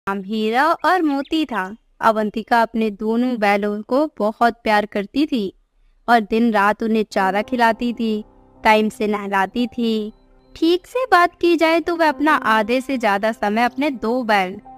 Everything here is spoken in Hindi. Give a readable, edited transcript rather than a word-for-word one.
नाम हीरा और मोती था। अवंतिका अपने दोनों बैलों को बहुत प्यार करती थी और दिन रात उन्हें चारा खिलाती थी, टाइम से नहलाती थी। ठीक से बात की जाए तो वह अपना आधे से ज्यादा समय अपने दो बैल